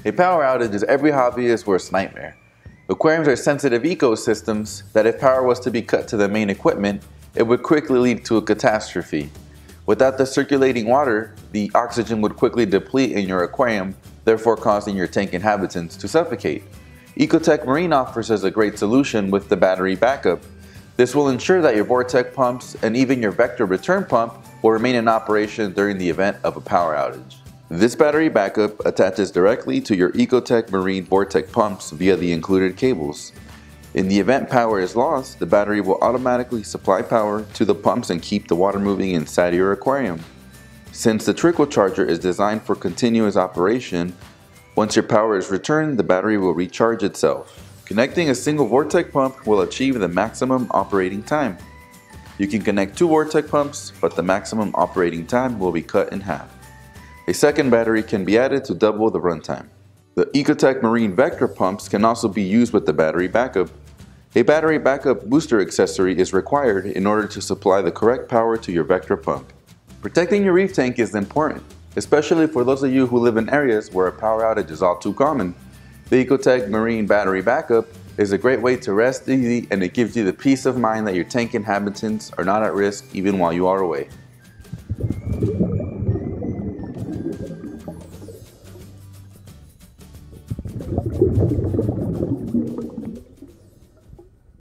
A power outage is every hobbyist's worst nightmare. Aquariums are sensitive ecosystems that if power was to be cut to the main equipment, it would quickly lead to a catastrophe. Without the circulating water, the oxygen would quickly deplete in your aquarium, therefore causing your tank inhabitants to suffocate. EcoTech Marine offers us a great solution with the battery backup. This will ensure that your VorTech pumps and even your vector return pump will remain in operation during the event of a power outage. This battery backup attaches directly to your EcoTech Marine VorTech pumps via the included cables. In the event power is lost, the battery will automatically supply power to the pumps and keep the water moving inside your aquarium. Since the trickle charger is designed for continuous operation, once your power is returned, the battery will recharge itself. Connecting a single VorTech pump will achieve the maximum operating time. You can connect 2 VorTech pumps, but the maximum operating time will be cut in half. A second battery can be added to double the runtime. The EcoTech Marine Vector pumps can also be used with the battery backup. A battery backup booster accessory is required in order to supply the correct power to your vector pump. Protecting your reef tank is important, especially for those of you who live in areas where a power outage is all too common. The EcoTech Marine Battery Backup is a great way to rest easy, and it gives you the peace of mind that your tank inhabitants are not at risk even while you are away.